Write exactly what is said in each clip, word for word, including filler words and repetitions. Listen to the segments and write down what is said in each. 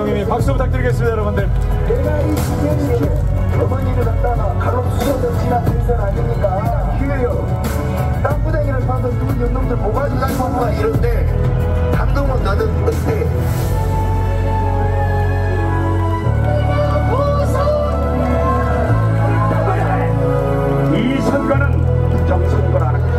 조정님이 박수 부탁드리겠습니다, 여러분들. 내가 이 시대에 어머니를 갖다가 칼로 쑤셔서 지난 대선 아닙니까? 기회요. 땅부대기를 봐서 누군 연놈들 뭐가지고 다니고 이런데 감동은 나는 어때? 이 선거는 부정선거라는 거다.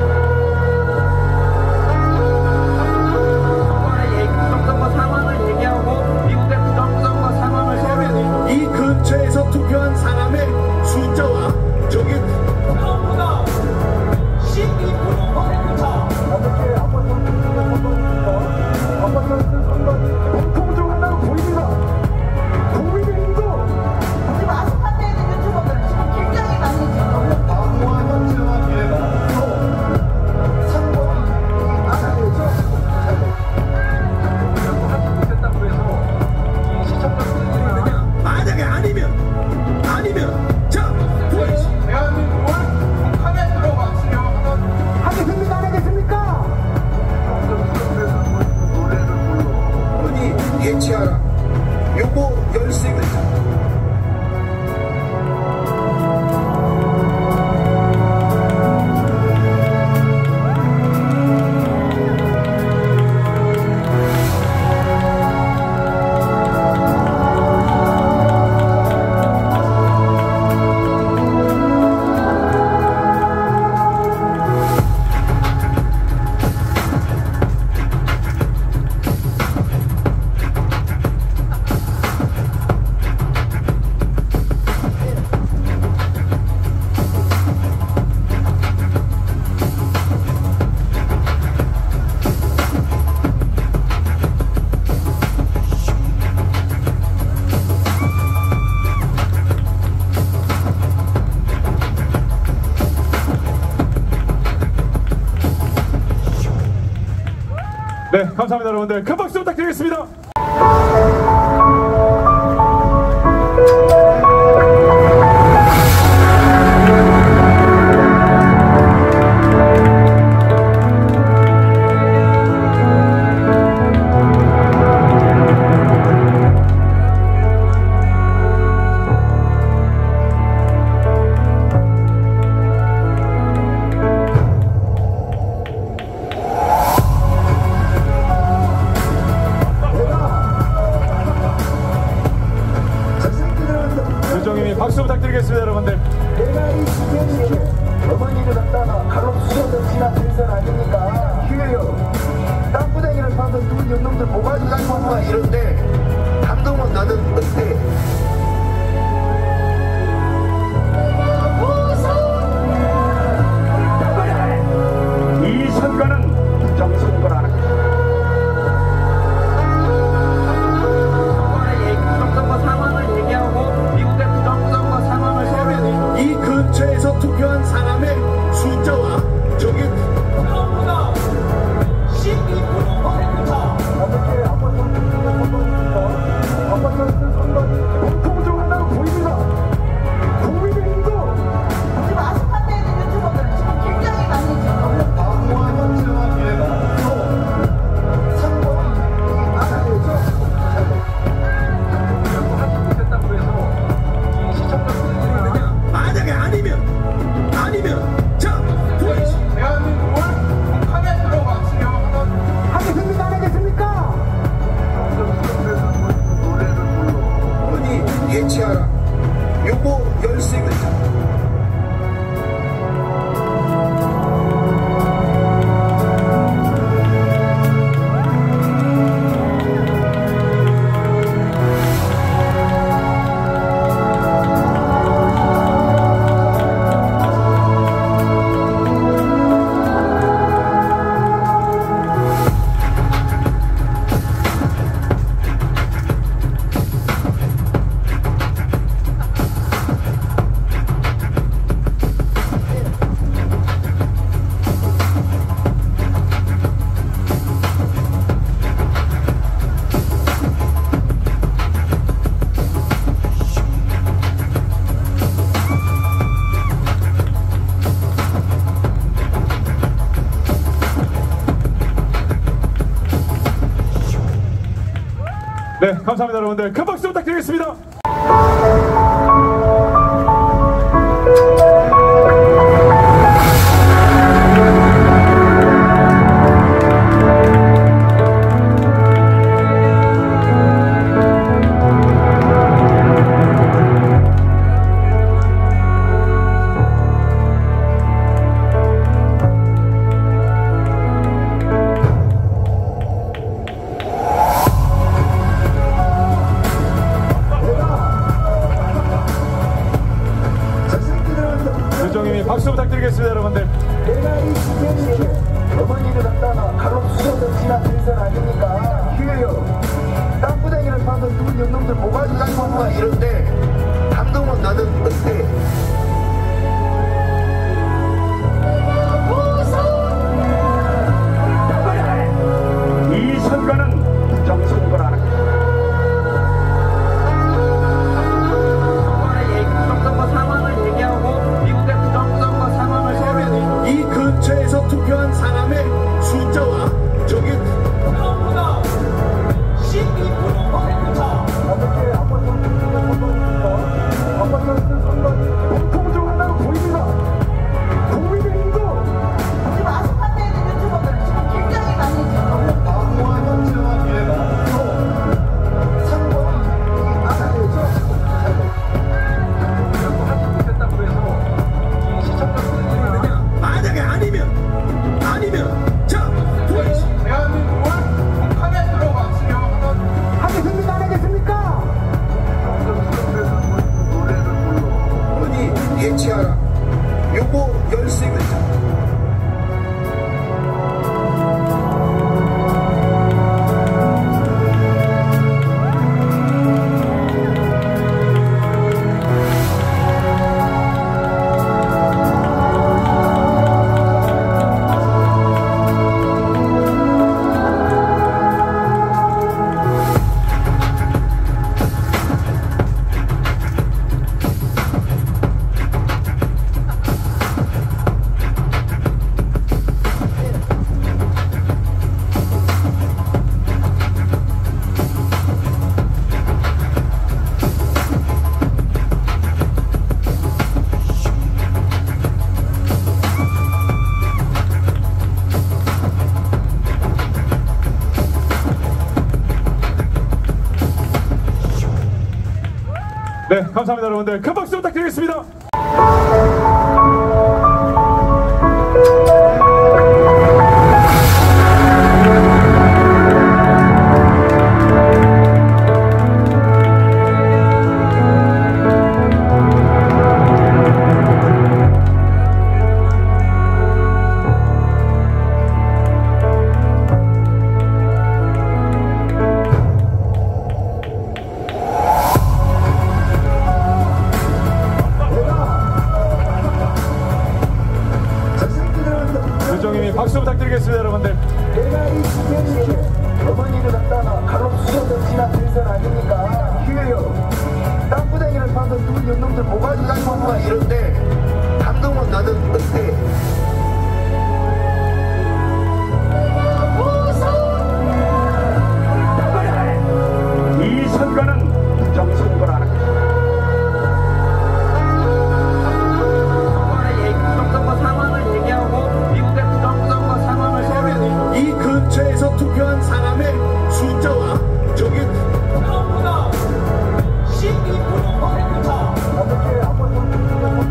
부정선거 상황을 얘기하고 미국의 부정선거 상황을 설명해. 이 근처에서 투표한 사람의 숫자와 저기 트럼프가 십이 퍼센트 차. 어떻게 아빠 선수 선거입니까? 아빠 선수 선거 공통 들어간다고 보입니다. 국민의힘도 지금 아시판대에 있는 유튜버들 지금 굉장히 많이 지금 방어와 현재와 미래가 또 상관이 나라에서 만약에 아니면 아니면 자 보이시 대한민국을 북한에 들어갔으려 하던 하겠습니까? 안 하겠습니까? 어디 예치하라 요거 열세 글자. 네, 감사합니다, 여러분들. 큰 박수 부탁드리겠습니다. 조정님이 박수 부탁드리겠습니다, 여러분들. 내가 이 시대에 어머니를 갖다가 칼로 쑤셔서 지난 대선 아닙니까? 기회요. 땅부대기를 봐서 누군 연놈들 뭐가지고 다니고 이런데 감동은 나는 어때? 이 선거는 부정선거라는 거다. 부정선거 상황을 얘기하고 미국의 부정선거 상황을 설명해. 이 근처에서 투표한 사람의 숫자와 저기 트럼프가 십이 퍼센트 차. 어떻게 아빠 선수 선거입니까? 아빠 선수 선거 네, 감사합니다, 여러분들. 큰 박수 부탁드리겠습니다. 조정님이 박수 부탁드리겠습니다, 여러분들. 내가 이 시대에 어머니를 갖다가 칼로 쑤셔서 지난 대선 아닙니까? 기회요. 땅부댕이를 파서 누군 영놈들 모가지 가지고 막 이런데 감동은 나는 어때? 이 선거는 부정선거라는 것이다. 부정선거 상황을 얘기하고 미국의 부정선거 상황을 설명해. 이 근처에서 투표한 사람의 숫자와 저기 트럼프가 십이 퍼센트 차. 어떻게 아빠 선거 선거입니까? 아빠 선거 보통 중 하나로 보입니다. 국민의힘도 지금 아스팔트에 있는 유튜버들 지금 굉장히 많이 지금 방어와 현실과 미래가 또 상관이 알아야죠. 만약에 아니면 아니면 자 대한민국을 북한에 들어갔으려 하는 하겠습니까? 안 하겠습니까? 노래를 불러 어머니 예치하라 요거 열세 글자 네, 감사합니다, 여러분들. 큰 박수 부탁드리겠습니다. 조정님이 박수 부탁드리겠습니다, 여러분들. 내가 이 시대에 어머니를 갖다가 칼로 쑤셔서 지난 대선 아닙니까? 기회요. 땅부댕이를 파서 누군 영놈들 모가지 가지고 막 이런데 감동은 나는 어때? 이 선거는 부정선거라는 것이다. 부정선거 상황을 얘기하고 미국의 부정선거 상황을 설명해. 이 근처에서 투표한 사람의 숫자와 저기 트럼프가 십이 퍼센트 차. 어떻게 아빠 선거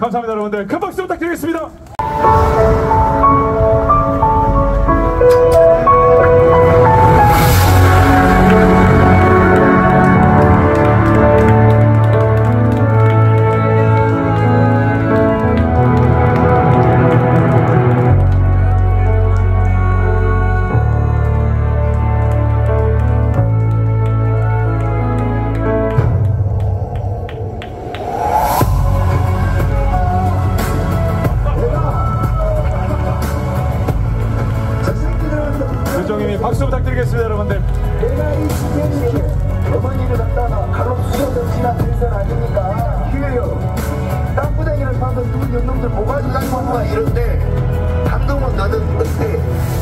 감사합니다 여러분들. 큰 박수 부탁드리겠습니다. 조정님이 박수 부탁드리겠습니다 여러분들. 내가 이 시대에 어머니를 갖다가 칼로 쑤셔서 지난 대선 아닙니까? 기회요. 땅부댕이를 파서 누군 영놈들 모가지 달고 와 이런데 한동훈 너는 어때?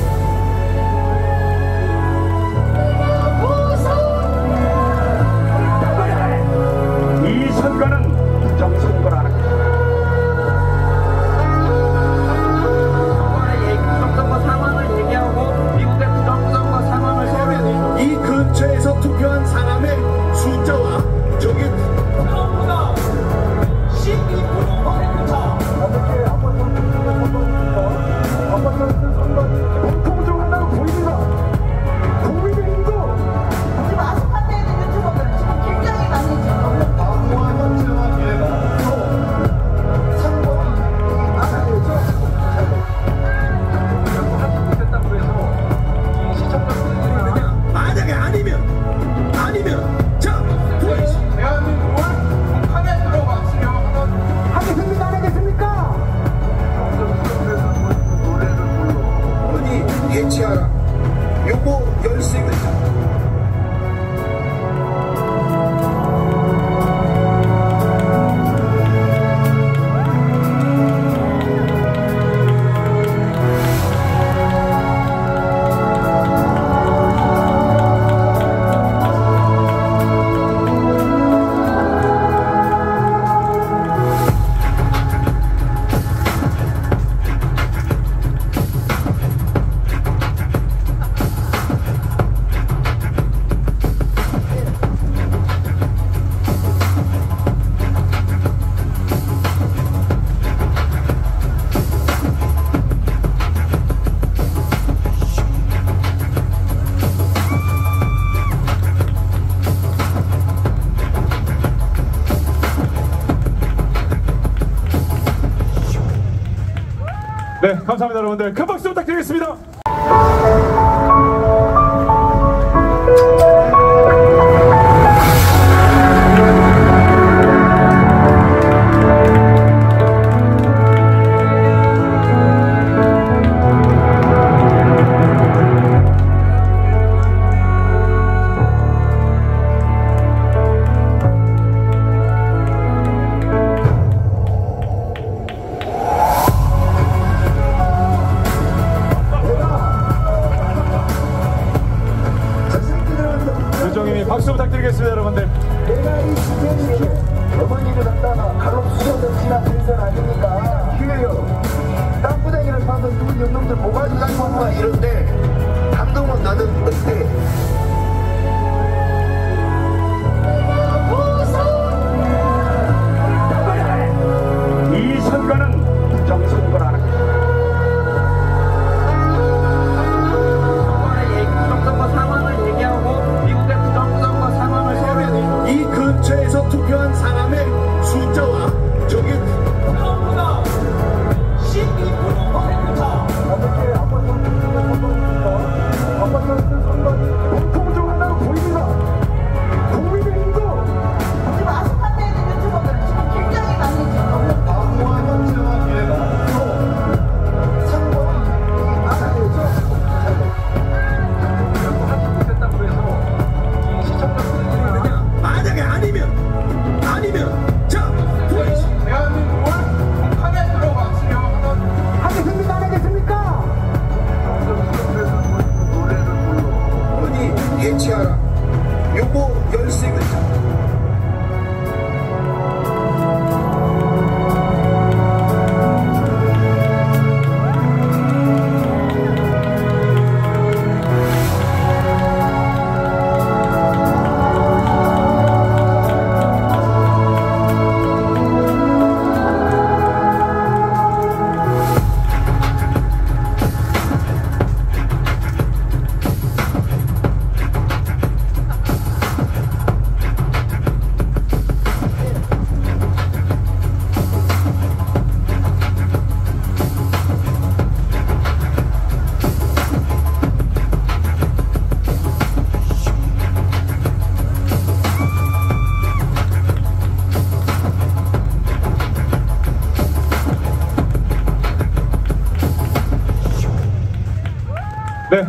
이 선거는 부정선거라는 것이다. 부정선거 상황을 얘기하고 미국의 부정선거 상황을 서로 이 근처에서 투표한 사람의 숫자와 저기 트럼프가 십이 퍼센트차 어떻게 한번 좀 보여주세요. 한번 좀 선거 공통 좀 한다고 보입니다. 국민의 인구 지금 아스팔트에 있는 유튜버들 지금 굉장히 많이 지금 방어와 현실과 미래가 또 상권이 많아야죠. 만약에 아니면 아니면 자 대한민국을 북한에 들어갔으려 하겠습니까? 안 하겠습니까? 어디 해체하라. 요거 열쇠입니다. 네 감사합니다 여러분들. 큰 박수 부탁드리겠습니다. 조정님이 박수 부탁드리겠습니다 여러분들. 내가 이 시대에 어머니를 갖다가 칼로 쑤셔서 지난 대선 아닙니까? 기회요. 땅부댕이를 파서 누군 영놈들 모가지 달고 와 이런데 한동훈 너는 어때? 이 선거는 부정선거라는 것이다. 부정선거 상황을 얘기하고 미국의 부정선거 상황을 서로 이 근처에서 투표한 사람의 숫자와 저기 트럼프가 십이 퍼센트차 어떻게 한번 좀 보여주세요.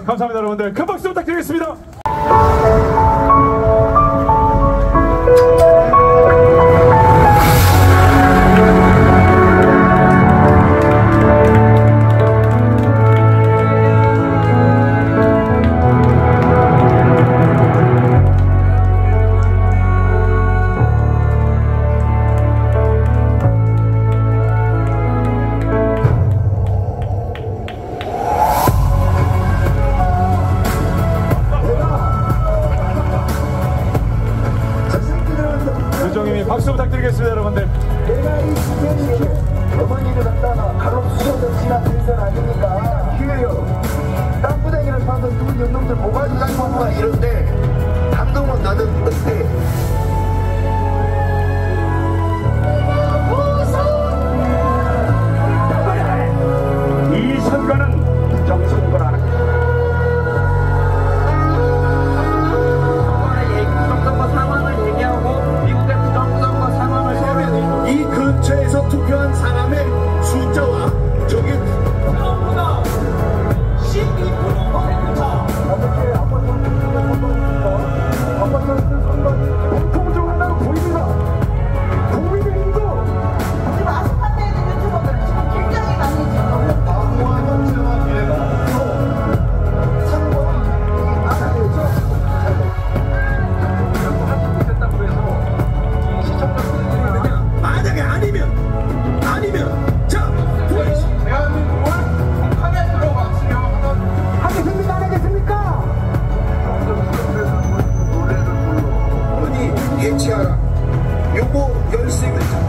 감사합니다 여러분들. 큰 박수 부탁드리겠습니다. 유정님이 박수 부탁드리겠습니다 여러분들. 내가 이 시대에 어머니를 갖다가 칼로 쑤셔서 지난 대선 아닙니까? 기회요. 땅부대기를 파서 누군 영놈들 모가지 가지고 막 이런데 한동훈 너는 어때? 이 선거는 부정선거라는 거죠. 부정선거 상황을 얘기하고 미국의 부정선거 상황을 설명해. 이 근처에서 투표한 사람의 숫자와 저기 트럼프가 십이 퍼센트 어떻게 아빠 선수 선거니까 아빠 선수 선거 공통 중 하나로 보입니다. 국민의 인구 지금 아스팔트에 있는 유튜버들 지금 굉장히 많이 지금 방어와 현실화 기회가 상권 알아야죠. 만약에 아니면 아니면 자 보이시 대한민국을 북한에 들어왔으려 하겠습니까? 안 하겠습니까? 노래를 불러 아니 예치하라 요거 열세 글자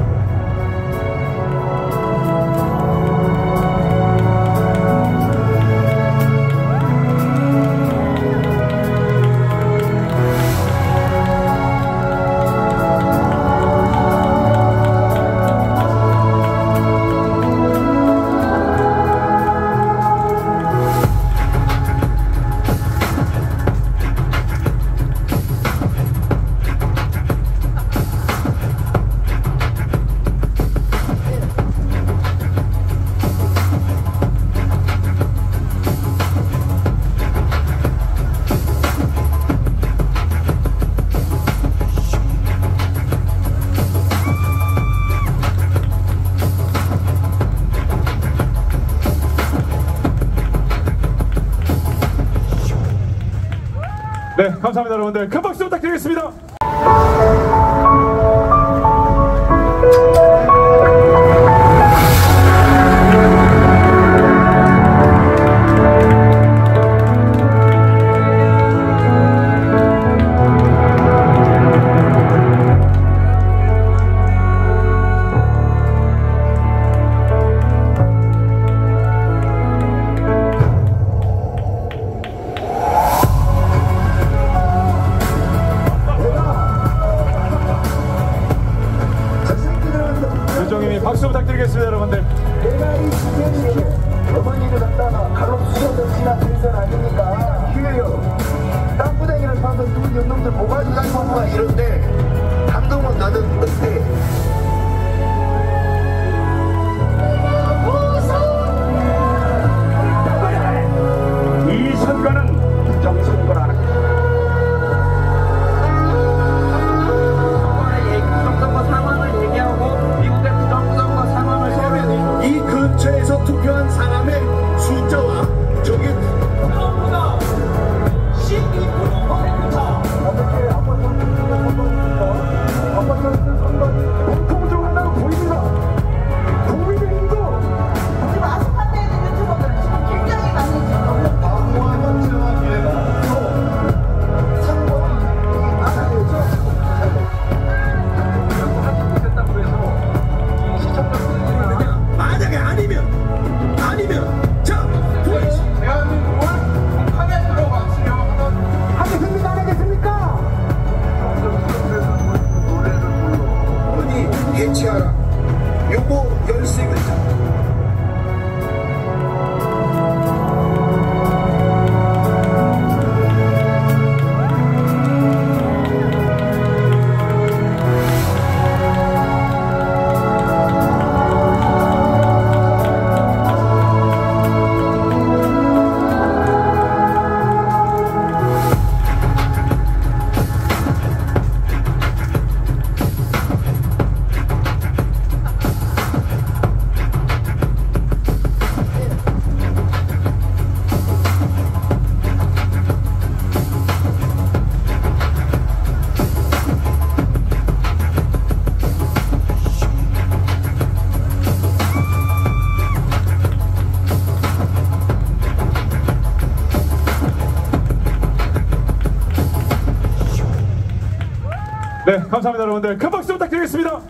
네 감사합니다 여러분들. 큰 박수 부탁드리겠습니다. 유정님이 박수 부탁드리겠습니다 여러분들. 내가 이 시대에 어머니를 갖다가 칼로 쑤셔서 지난 대선 아닙니까? 기회요. 땅부대기를 파서 누군 영놈들 모가지 가지고 막 이런데 한동훈 너는 어때? 이 선거는 부정선거라는 거죠. 부정선거 상황을 얘기하고 미국의 부정선거 상황을 설명해. 이 근처에서 투표한 사람의 숫자와 저기 트럼프가 십이 퍼센트 어떻게 아빠 선수 선거 네, 감사합니다, 여러분들. 큰 박수 부탁드리겠습니다.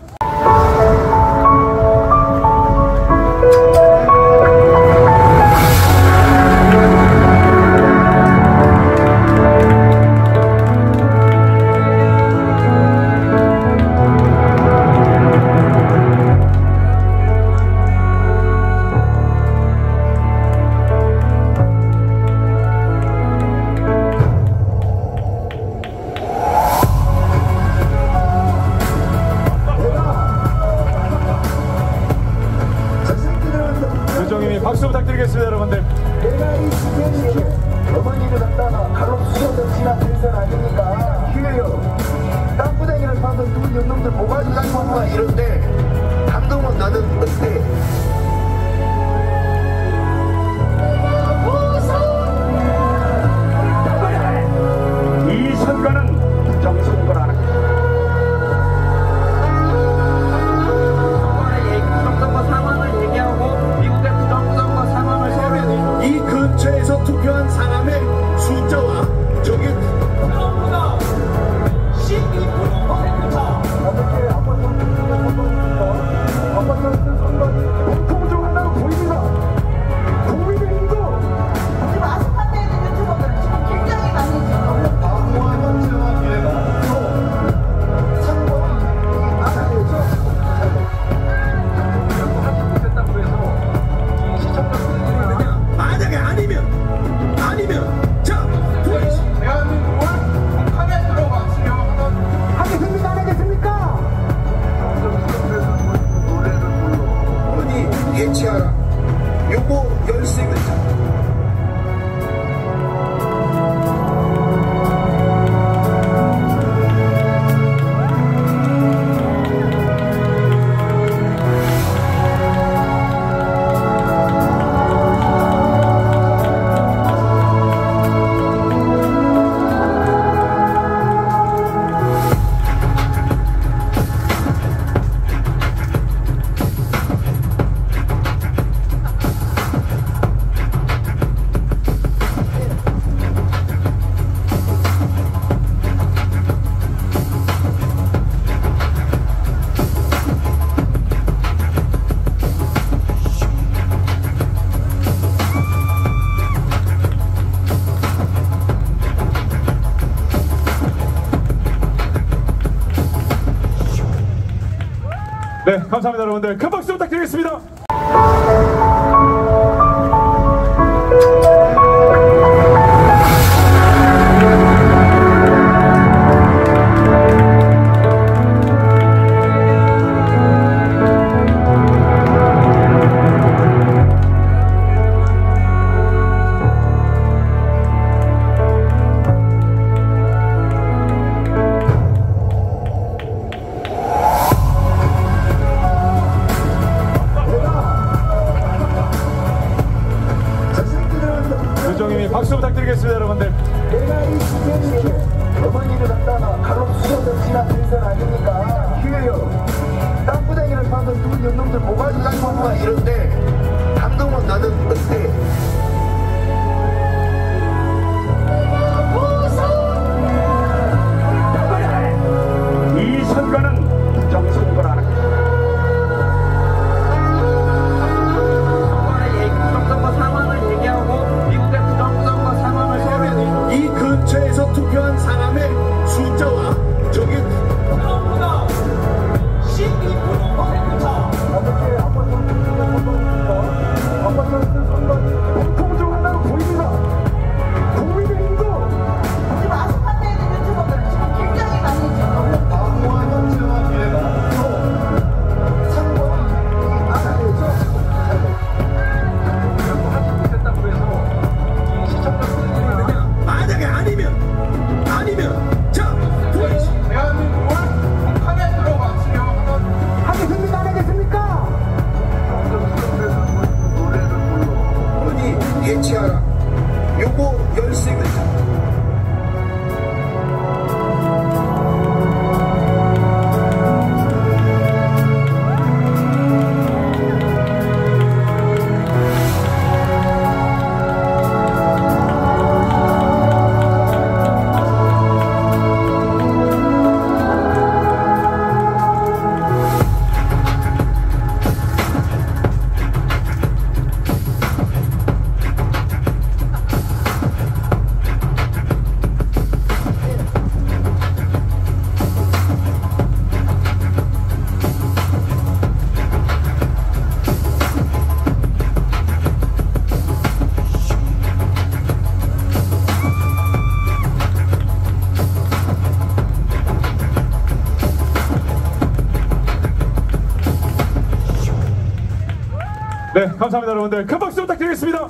조정님이 박수 부탁드리겠습니다, 여러분들. 내가 이 시대에 어머니를 갖다가 칼로 쑤셔서 지난 대선 아닙니까? 기회요. 땅구덩이를 파서 누군 연놈들 모가지 가지고 와 이런데 감동은 나는 어때? 이 선거는 부정선거라는 것이다. 부정선거 상황을 얘기하고 미국의 부정선거 상황을 설명해. 이 근처에서 투표한 사람의 숫자와 저기 트럼프가 십이 퍼센트 차. 어떻게 아파트 아파트 선거니 엄청 들어간다고 보입니다. 국민의 인도 지금 아스팔트에 있는 유튜버들 지금 굉장히 많이 지금 아무와 현재와 미래가 또 상관이 나타내죠. 만약에 아니면 아니면 자 대한민국을 북한에 들어왔으려 하겠습니다. 안 하겠습니까? 노래를 불러 어디 예치하라. 요거 열세 글자. 네, 감사합니다, 여러분들. 큰 박수 부탁드리겠습니다. 조정님이 박수 부탁드리겠습니다, 여러분들. 내가 이 시대에 어머니를 갖다가 칼로 쑤셔서 지난 대선 아닙니까? 기회요. 땅구덩이를 파서 누군 연놈들 모가지 가지고 와 이런데 감동은 나는 어때? 이 선거는 부정선거라는 것이다. 부정선거 상황을 얘기하고 미국의 부정선거 상황을 설명해. 이 근처에서 투표한 사람의 숫자와 저기 트럼프가 십이 퍼센트 차. 어떻게 아파트 선거 아파트 선거 감사합니다, 여러분들. 큰 박수 부탁드리겠습니다.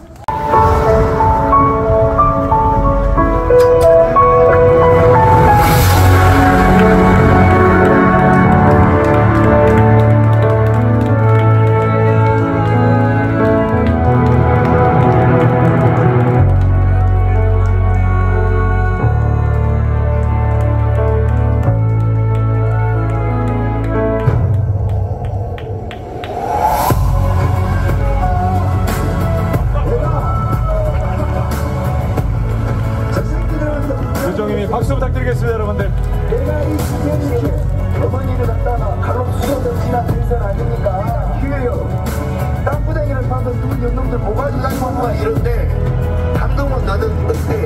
조정님이 박수 부탁드리겠습니다, 여러분들. 내가 이 주제에 어머니를 갖다가 칼로 쑤셔서 지난 대선 아닙니까? 기회요. 땅부댕이를 파서 누군 연놈들 모가지 달고 막 이런데 감동은 나는 어때?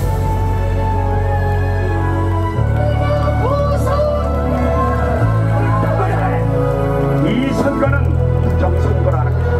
이 선거는 부정선거라는 것입니다.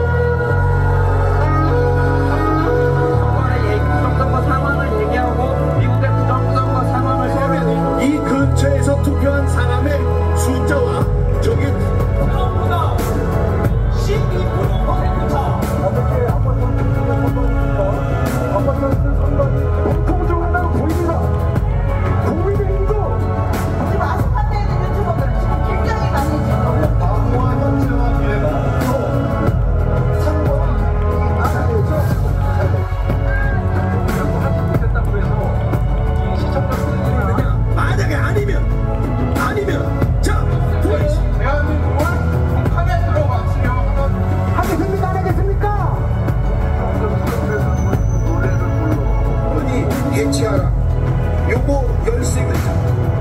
정권의 부정선거 상황을 얘기하고 미국의 부정선거 상황을 소개해. 이 근처에서 투표한 사람의 숫자와 저기 트럼프가 십이 퍼센트차 어떻게 한번 더 보여주세요. 한번 더 선거 공정하다고 보입니다. 국민의힘도 지금 아스팔트에 있는 유튜버들 지금 굉장히 많이 지금 방어와 현재와 미래가 또 상관이 많아야죠. 만약에 아니면 아니면 자 보이시 대한민국을 하나로 맞추려 하겠습니까? 안 하겠습니까? 노래를 불러 어머니 예치하라. 요거 열세 글자.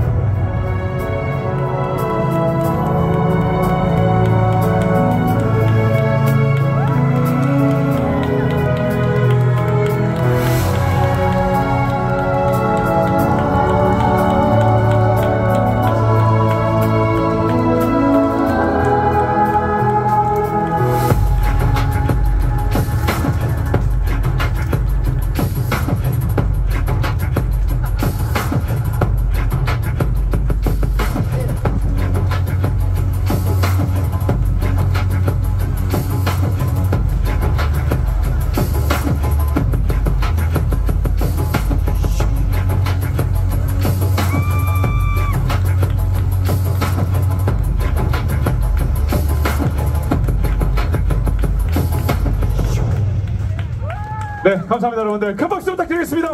네, 감사합니다, 여러분들. 큰 박수 부탁드리겠습니다.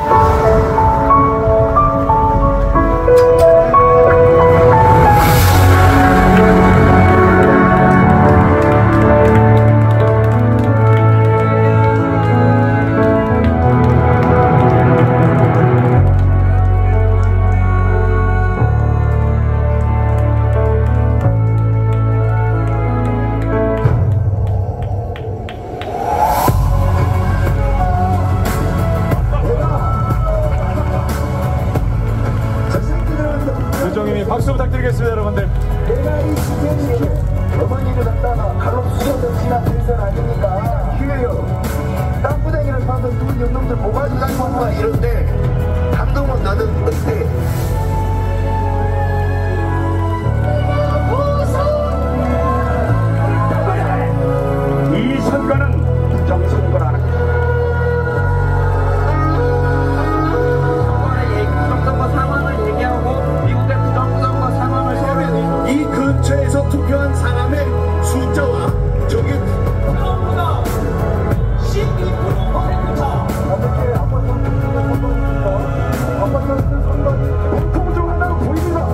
조정님이 박수 부탁드리겠습니다, 여러분들. 내가 이 주제에 어머니를 갖다가 칼로 쑤셔서 지난 대선 아닙니까? 기회요. 땅부댕이를 파서 누군 연놈들 모가지 달고 막 이런데 감동은 나는 어때? 이 선거는 부정선거라는 것입니다. 정권의 부정선거 상황을 얘기하고 미국의 부정선거 상황을 소개해. 이 근처에서 투표한 사람의 숫자와 저기 트럼프가 십이 퍼센트차 어떻게 한번 더 보여주세요. 한번 더 선거 공정하다고 보입니다.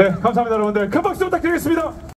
네, 감사합니다, 여러분들. 큰 박수 부탁드리겠습니다.